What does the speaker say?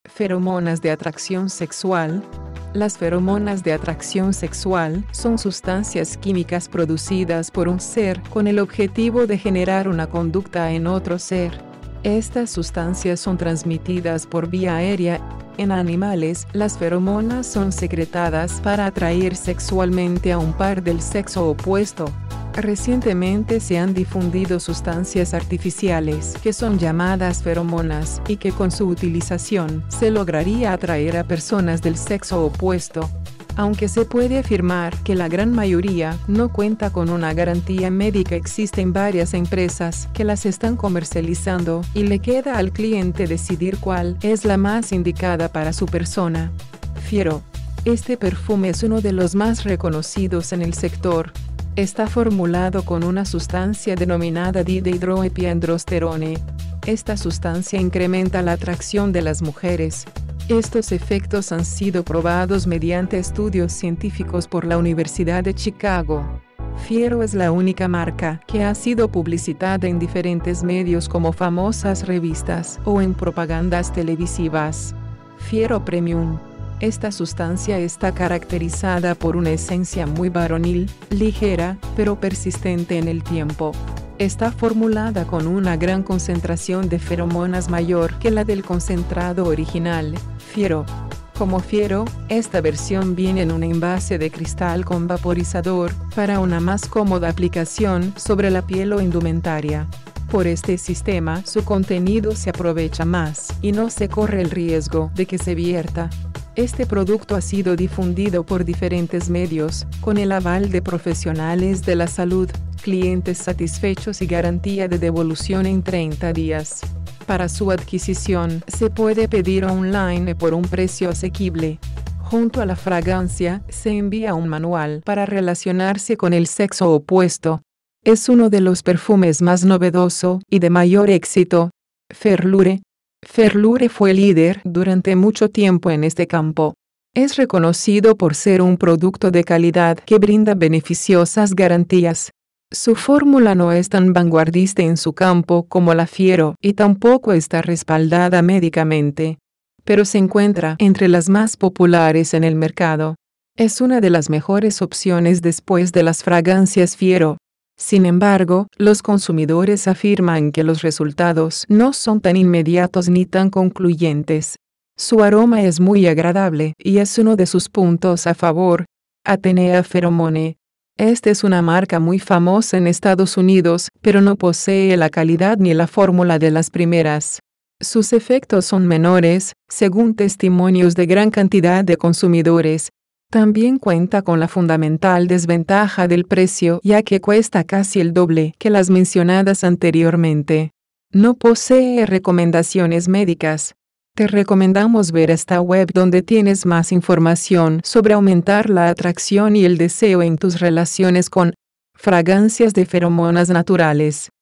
Feromonas de atracción sexual. Las feromonas de atracción sexual son sustancias químicas producidas por un ser con el objetivo de generar una conducta en otro ser. Estas sustancias son transmitidas por vía aérea. En animales, las feromonas son secretadas para atraer sexualmente a un par del sexo opuesto. Recientemente se han difundido sustancias artificiales que son llamadas feromonas y que con su utilización se lograría atraer a personas del sexo opuesto. Aunque se puede afirmar que la gran mayoría no cuenta con una garantía médica, existen varias empresas que las están comercializando y le queda al cliente decidir cuál es la más indicada para su persona. Fiero. Este perfume es uno de los más reconocidos en el sector. Está formulado con una sustancia denominada dihidroepiandrosterone. Esta sustancia incrementa la atracción de las mujeres. Estos efectos han sido probados mediante estudios científicos por la Universidad de Chicago. Fiero es la única marca que ha sido publicitada en diferentes medios como famosas revistas o en propagandas televisivas. Fiero Premium. Esta sustancia está caracterizada por una esencia muy varonil, ligera, pero persistente en el tiempo. Está formulada con una gran concentración de feromonas mayor que la del concentrado original, Fiero. Como Fiero, esta versión viene en un envase de cristal con vaporizador, para una más cómoda aplicación sobre la piel o indumentaria. Por este sistema, su contenido se aprovecha más, y no se corre el riesgo de que se vierta. Este producto ha sido difundido por diferentes medios, con el aval de profesionales de la salud, clientes satisfechos y garantía de devolución en 30 días. Para su adquisición, se puede pedir online por un precio asequible. Junto a la fragancia, se envía un manual para relacionarse con el sexo opuesto. Es uno de los perfumes más novedoso y de mayor éxito. Ferlure. Ferlure fue líder durante mucho tiempo en este campo. Es reconocido por ser un producto de calidad que brinda beneficiosas garantías. Su fórmula no es tan vanguardista en su campo como la Fiero y tampoco está respaldada médicamente, pero se encuentra entre las más populares en el mercado. Es una de las mejores opciones después de las fragancias Fiero. Sin embargo, los consumidores afirman que los resultados no son tan inmediatos ni tan concluyentes. Su aroma es muy agradable y es uno de sus puntos a favor. Atenea Pheromone. Esta es una marca muy famosa en Estados Unidos, pero no posee la calidad ni la fórmula de las primeras. Sus efectos son menores, según testimonios de gran cantidad de consumidores. También cuenta con la fundamental desventaja del precio, ya que cuesta casi el doble que las mencionadas anteriormente. No posee recomendaciones médicas. Te recomendamos ver esta web donde tienes más información sobre aumentar la atracción y el deseo en tus relaciones con fragancias de feromonas naturales.